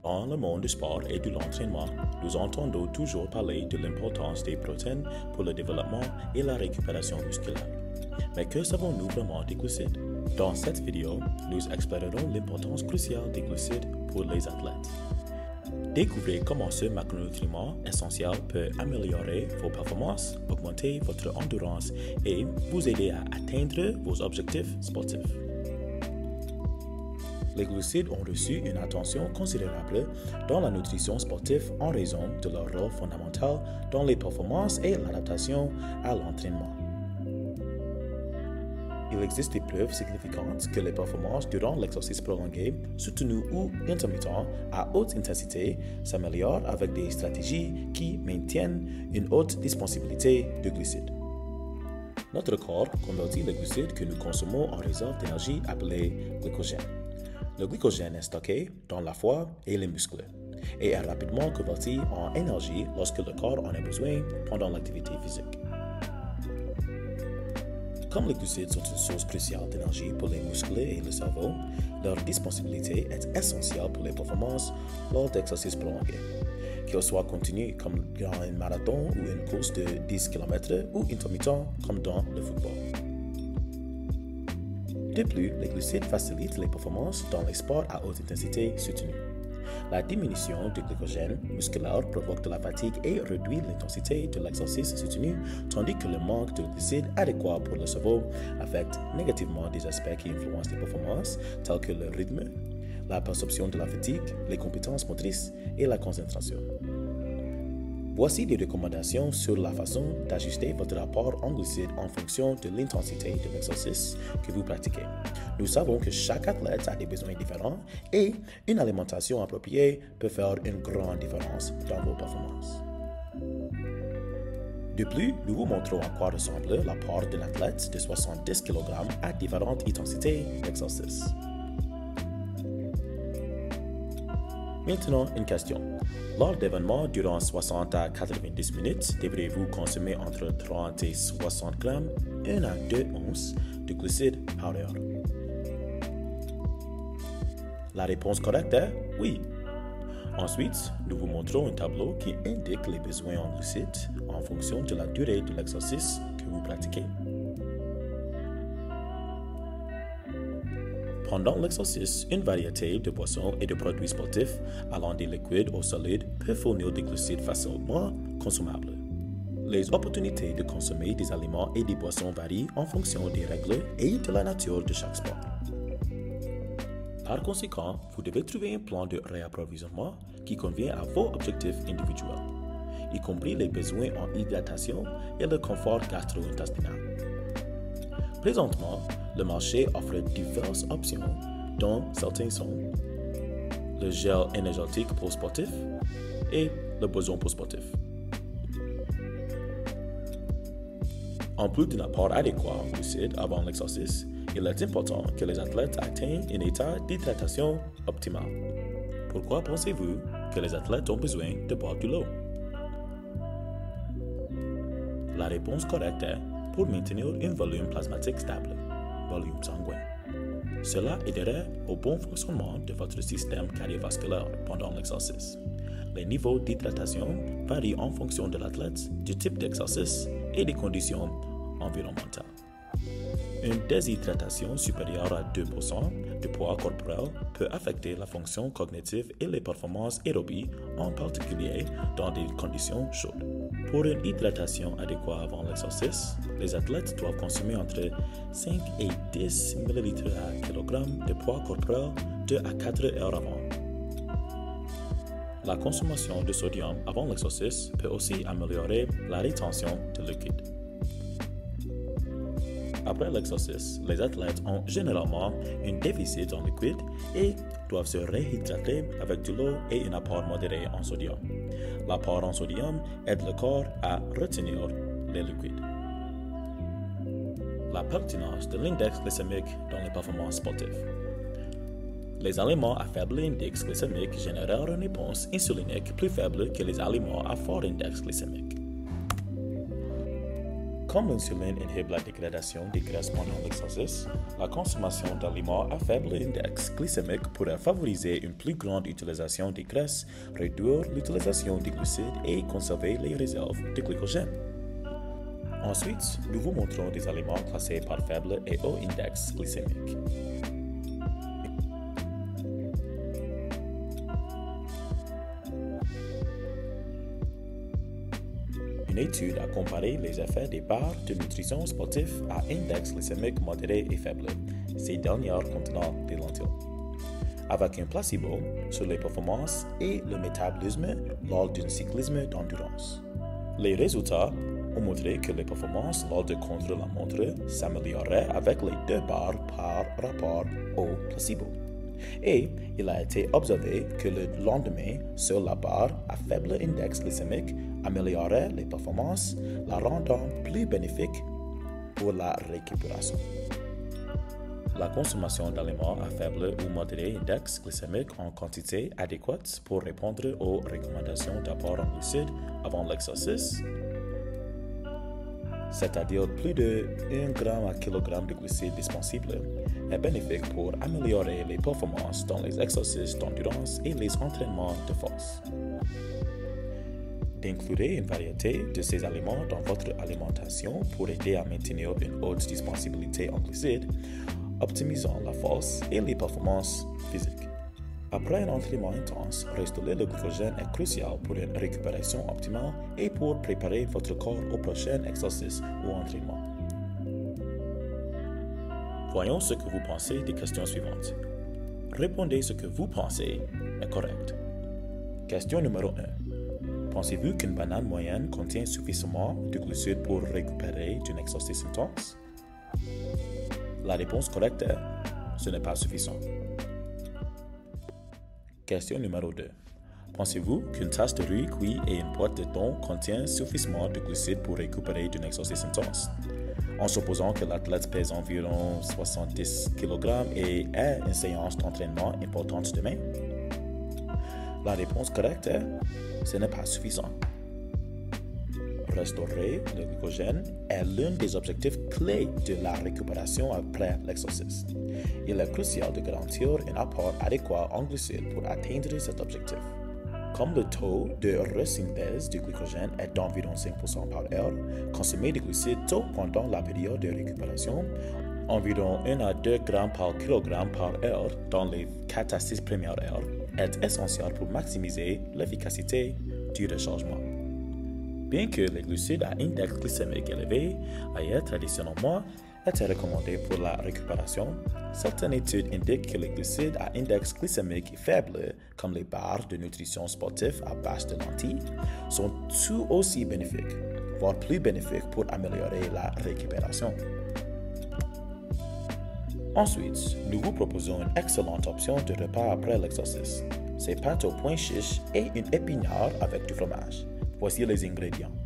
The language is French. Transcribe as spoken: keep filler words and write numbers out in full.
Dans le monde du sport et de l'entraînement, nous entendons toujours parler de l'importance des protéines pour le développement et la récupération musculaire. Mais que savons-nous vraiment des glucides? Dans cette vidéo, nous explorerons l'importance cruciale des glucides pour les athlètes. Découvrez comment ce macronutriment essentiel peut améliorer vos performances, augmenter votre endurance et vous aider à atteindre vos objectifs sportifs. Les glucides ont reçu une attention considérable dans la nutrition sportive en raison de leur rôle fondamental dans les performances et l'adaptation à l'entraînement. Il existe des preuves significantes que les performances durant l'exercice prolongé, soutenu ou intermittent à haute intensité s'améliorent avec des stratégies qui maintiennent une haute disponibilité de glucides. Notre corps convertit les glucides que nous consommons en réserve d'énergie appelée glycogène. Le glycogène est stocké dans la foie et les muscles et est rapidement converti en énergie lorsque le corps en a besoin pendant l'activité physique. Comme les glucides sont une source cruciale d'énergie pour les muscles et le cerveau, leur disponibilité est essentielle pour les performances lors d'exercices prolongés, qu'ils soient continus comme dans un marathon ou une course de dix kilomètres ou intermittents comme dans le football. De plus, les glucides facilitent les performances dans les sports à haute intensité soutenue. La diminution du glycogène musculaire provoque de la fatigue et réduit l'intensité de l'exercice soutenu, tandis que le manque de glucides adéquats pour le cerveau affecte négativement des aspects qui influencent les performances, tels que le rythme, la perception de la fatigue, les compétences motrices et la concentration. Voici des recommandations sur la façon d'ajuster votre apport en glucides en fonction de l'intensité de l'exercice que vous pratiquez. Nous savons que chaque athlète a des besoins différents et une alimentation appropriée peut faire une grande différence dans vos performances. De plus, nous vous montrons à quoi ressemble l'apport d'un athlète de soixante-dix kilogrammes à différentes intensités d'exercice. Maintenant, une question. Lors d'événements durant soixante à quatre-vingt-dix minutes, devrez-vous consommer entre trente et soixante grammes, un à deux onces de glucides par heure? La réponse correcte est oui. Ensuite, nous vous montrons un tableau qui indique les besoins en glucides en fonction de la durée de l'exercice que vous pratiquez. Pendant l'exercice, une variété de boissons et de produits sportifs, allant des liquides au solide, peut fournir des glucides facilement consommables. Les opportunités de consommer des aliments et des boissons varient en fonction des règles et de la nature de chaque sport. Par conséquent, vous devez trouver un plan de réapprovisionnement qui convient à vos objectifs individuels, y compris les besoins en hydratation et le confort gastro-intestinal. Présentement, le marché offre diverses options, dont certains sont le gel énergétique pour sportif et le boson pour sportif. En plus d'un apport adéquat en glucides avant l'exercice, il est important que les athlètes atteignent un état d'hydratation optimal. Pourquoi pensez-vous que les athlètes ont besoin de boire de l'eau? La réponse correcte est pour maintenir un volume plasmatique stable, volume sanguin. Cela aiderait au bon fonctionnement de votre système cardiovasculaire pendant l'exercice. Les niveaux d'hydratation varient en fonction de l'athlète, du type d'exercice et des conditions environnementales. Une déshydratation supérieure à deux pour cent du poids corporel peut affecter la fonction cognitive et les performances aérobies, en particulier dans des conditions chaudes. Pour une hydratation adéquate avant l'exercice, les athlètes doivent consommer entre cinq et dix millilitres à kilogramme de poids corporel deux à quatre heures avant. La consommation de sodium avant l'exercice peut aussi améliorer la rétention de liquide. Après l'exercice, les athlètes ont généralement un déficit en liquide et doivent se réhydrater avec de l'eau et un apport modéré en sodium. L'apport en sodium aide le corps à retenir les liquides. La pertinence de l'index glycémique dans les performances sportives. Les aliments à faible index glycémique génèrent une réponse insulinique plus faible que les aliments à fort index glycémique. Comme l'insuline inhibe la dégradation des graisses pendant l'exercice, la consommation d'aliments à faible index glycémique pourrait favoriser une plus grande utilisation des graisses, réduire l'utilisation des glucides et conserver les réserves de glycogène. Ensuite, nous vous montrons des aliments classés par faible et haut index glycémique. Une étude a comparé les effets des barres de nutrition sportif à index glycémique modéré et faible, ces dernières contenant des lentilles, avec un placebo sur les performances et le métabolisme lors d'un cyclisme d'endurance. Les résultats ont montré que les performances lors de contre-la-montre s'amélioraient avec les deux barres par rapport au placebo. Et il a été observé que le lendemain, seule la barre à faible index glycémique améliorait les performances, la rendant plus bénéfique pour la récupération. La consommation d'aliments à faible ou modéré index glycémique en quantité adéquate pour répondre aux recommandations d'apport en glucides avant l'exercice, c'est-à-dire plus de un gramme à kilogramme de glucides disponibles, est bénéfique pour améliorer les performances dans les exercices d'endurance et les entraînements de force. D'inclure une variété de ces aliments dans votre alimentation pour aider à maintenir une haute disponibilité en glucides, optimisant la force et les performances physiques. Après un entraînement intense, restaurer le glycogène est crucial pour une récupération optimale et pour préparer votre corps au prochain exercice ou entraînement. Voyons ce que vous pensez des questions suivantes. Répondez ce que vous pensez est correct. Question numéro un. Pensez-vous qu'une banane moyenne contient suffisamment de glucides pour récupérer d'un exercice intense? La réponse correcte est « ce n'est pas suffisant ». Question numéro deux. Pensez-vous qu'une tasse de riz cuit et une boîte de thon contiennent suffisamment de glucides pour récupérer d'un exercice intense? En supposant que l'athlète pèse environ soixante-dix kilogrammes et ait une séance d'entraînement importante demain? La réponse correcte est « ce n'est pas suffisant ». Restaurer le glycogène est l'un des objectifs clés de la récupération après l'exercice. Il est crucial de garantir un apport adéquat en glucides pour atteindre cet objectif. Comme le taux de resynthèse du glycogène est d'environ cinq pour cent par heure, consommer des glucides tôt pendant la période de récupération, environ un à deux grammes par kilogramme par heure dans les quatre à six premières heures, est essentiel pour maximiser l'efficacité du rechargement. Bien que les glucides à index glycémique élevé aient traditionnellement été recommandés pour la récupération, certaines études indiquent que les glucides à index glycémique faible, comme les barres de nutrition sportive à base de lentilles, sont tout aussi bénéfiques, voire plus bénéfiques pour améliorer la récupération. Ensuite, nous vous proposons une excellente option de repas après l'exercice. C'est pâtes au pois chiche et une épinarde avec du fromage. Voici les ingrédients.